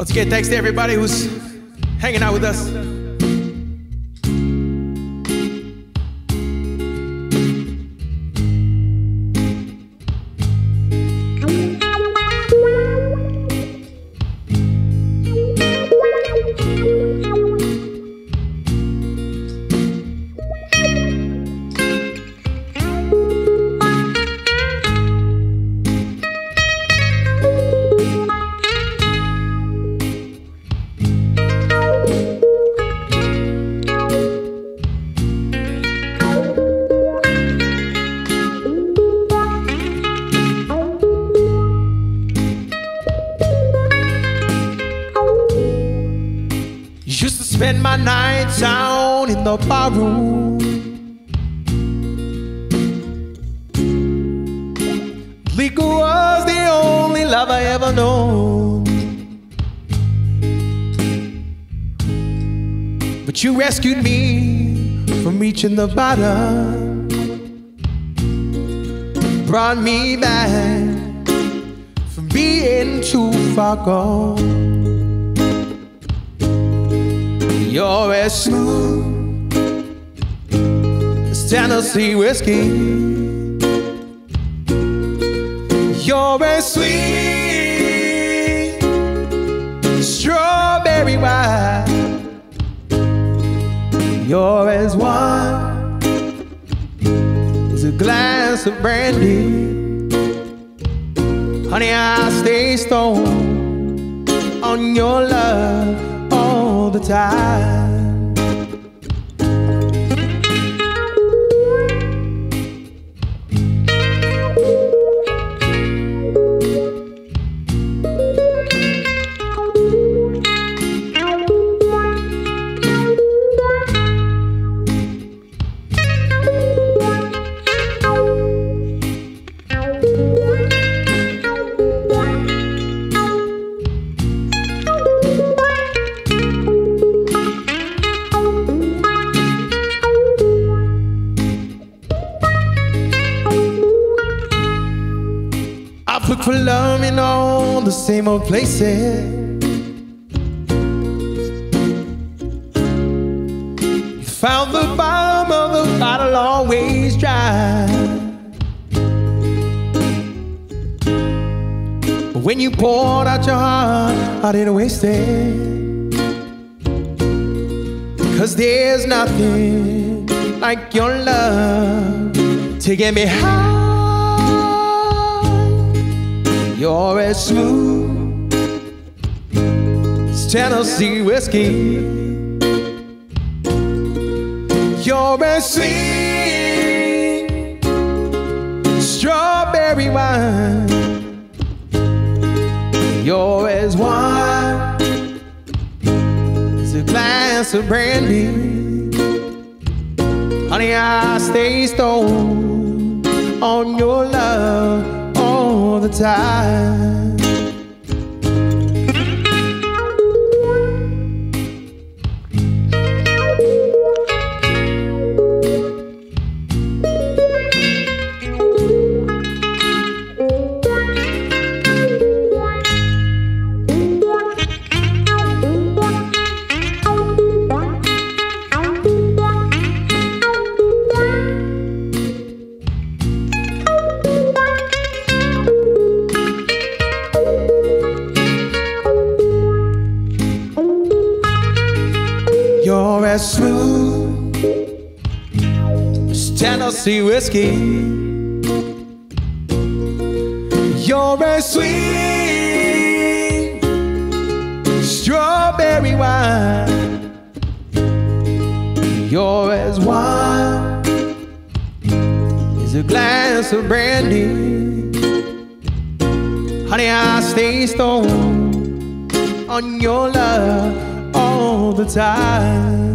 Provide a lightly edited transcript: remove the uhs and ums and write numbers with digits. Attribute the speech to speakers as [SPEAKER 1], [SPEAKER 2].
[SPEAKER 1] Once again, thanks to everybody who's hanging out with us. Used to spend my nights out in the barroom. Liquor was the only love I ever known. But you rescued me from reaching the bottom, brought me back from being too far gone. You're as smooth as Tennessee whiskey. You're as sweet as strawberry wine. You're as warm as a glass of brandy. Honey, I stay stoned on your love all the time. I've looked for love in all the same old places. You found the bottom of the bottle always dry. But when you poured out your heart, I didn't waste it. 'Cause there's nothing like your love to get me high. You're as smooth as Tennessee whiskey. You're as sweet as strawberry wine. You're as warm as a glass of brandy. Honey, I stay stoned on your love all the time. You're as smooth as Tennessee whiskey. You're as sweet as strawberry wine. You're as warm as a glass of brandy. Honey, I stay stoned on your love all the time.